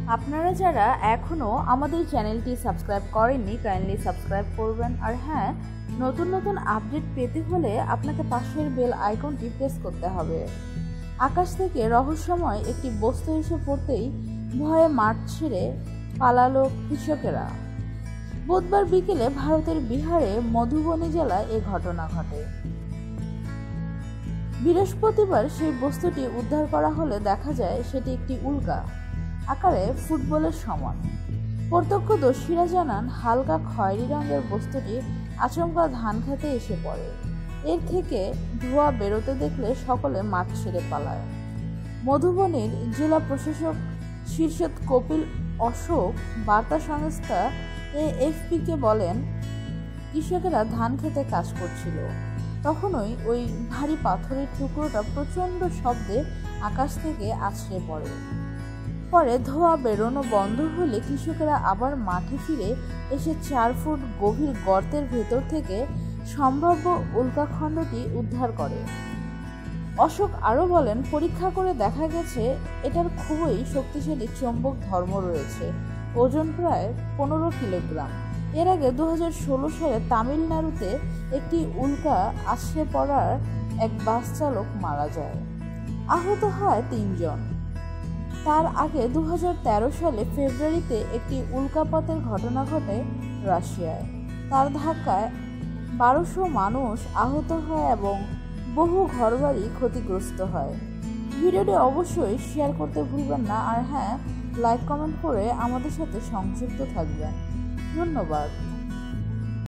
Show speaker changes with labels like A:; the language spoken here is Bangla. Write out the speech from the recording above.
A: আপনারা যারা এখনও আমাদের চ্যানেলটি সাবস্ক্রাইব করেননি কাইন্ডলি সাবস্ক্রাইব করবেন। আর হ্যাঁ, নতুন নতুন আপডেট পেতে হলে আপনাকে পাশের বেল আইকনটি প্রেস করতে হবে। আকাশ থেকে রহস্যময় একটি বস্তু এসে পড়তেই ভয়ে মাঠ ছেড়ে পালালো কৃষকেরা। বুধবার বিকেলে ভারতের বিহারে মধুবনী জেলায় এ ঘটনা ঘটে। বৃহস্পতিবার সেই বস্তুটি উদ্ধার করা হলে দেখা যায় সেটি একটি উল্কা, আকারে ফুটবলের সমান। প্রত্যক্ষদর্শীরা জানান হালকা খয়েরি রঙের বস্তুটি আচমকা ধান খেতে এসে পড়ে। এর থেকে ধোঁয়া বেরোতে দেখলে সকলে মাঠ ছেড়ে পালায়। মধুবনীর জেলা প্রশাসক শীর্ষদ কপিল অশোক বার্তা সংস্থা AFP-কে বলেন, কৃষকেরা ধান খেতে কাজ করছিল। তখনই ওই ভারী পাথরের টুকরোটা প্রচণ্ড শব্দে আকাশ থেকে আছড়ে পড়ে। পরে ধোঁয়া বেরোনো বন্ধ হলে কৃষকেরা আবার মাঠে ফিরে এসে 4 ফুট গভীর গর্তের ভেতর থেকে সম্ভাব্য উল্কাখণ্ডটি উদ্ধার করে। অশোক আরও বলেন, পরীক্ষা করে দেখা গেছে এটার খুবই শক্তিশালী চৌম্বক ধর্ম রয়েছে, ওজন প্রায় 15 কিলোগ্রাম। এর আগে 2016 সালে তামিলনাড়ুতে একটি উল্কা আছড়ে পড়ার এক বাস চালক মারা যায়, আহত হয় 3 জন। তার আগে 2013 সালে ফেব্রুয়ারিতে একটি উল্কাপাতের ঘটনা ঘটে রাশিয়ায়। তার ধাক্কায় 1200 মানুষ আহত হয় এবং বহু ঘরবাড়ি ক্ষতিগ্রস্ত হয়। ভিডিওটি অবশ্যই শেয়ার করতে ভুলবেন না। আর হ্যাঁ, লাইক কমেন্ট করে আমাদের সাথে সংযুক্ত থাকবেন। ধন্যবাদ।